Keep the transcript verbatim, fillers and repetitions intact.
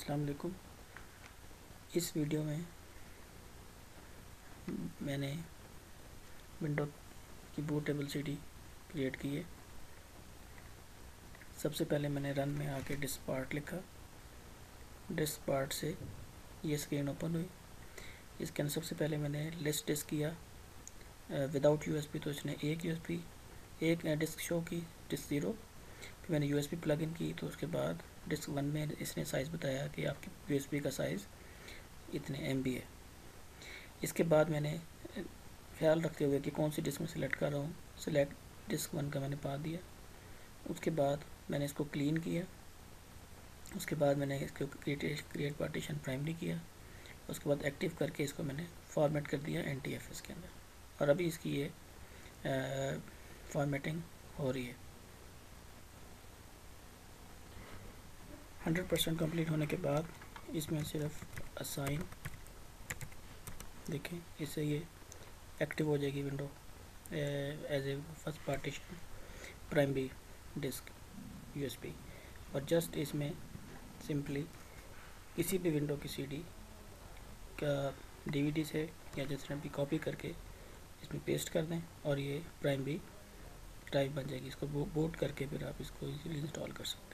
अस्सलाम वालेकुम। इस वीडियो में मैंने विंडो की बूटेबल सीडी क्रिएट की है। सबसे पहले मैंने रन में आके डिस्क पार्ट लिखा। डिस्क पार्ट से ये स्क्रीन ओपन हुई। इसके अंदर सबसे पहले मैंने लिस्ट डिस्क किया विदाउट यूएसबी, तो इसने एक यूएसबी एक डिस्क शो की, डिस्क ज़ीरो। फिर मैंने यूएसबी प्लग इन की, तो उसके बाद डिस्क वन में इसने साइज़ बताया कि आपकी यूएसबी का साइज़ इतने एम बी है। इसके बाद मैंने ख्याल रखते हुए कि कौन सी डिस्क में सिलेक्ट कर रहा हूँ, सिलेक्ट डिस्क वन का मैंने पा दिया। उसके बाद मैंने इसको क्लीन किया। उसके बाद मैंने इसको क्रिएट क्रिएट पार्टीशन प्राइमरी किया। उसके बाद एक्टिव करके इसको मैंने फॉर्मेट कर दिया एन टी एफ एस के अंदर, और अभी इसकी ये फॉर्मेटिंग हो रही है। हंड्रेड परसेंट कम्प्लीट होने के बाद इसमें सिर्फ असाइन, देखें, इससे ये एक्टिव हो जाएगी window as a first partition primary disk USB. और जस्ट इसमें सिंपली किसी भी विंडो की सीडी का डीवीडी से या जिस तरह भी कॉपी करके इसमें पेस्ट कर दें और ये प्राइमरी ड्राइव बन जाएगी। इसको बूट करके फिर आप इसको इजीली इंस्टॉल कर सकते हैं।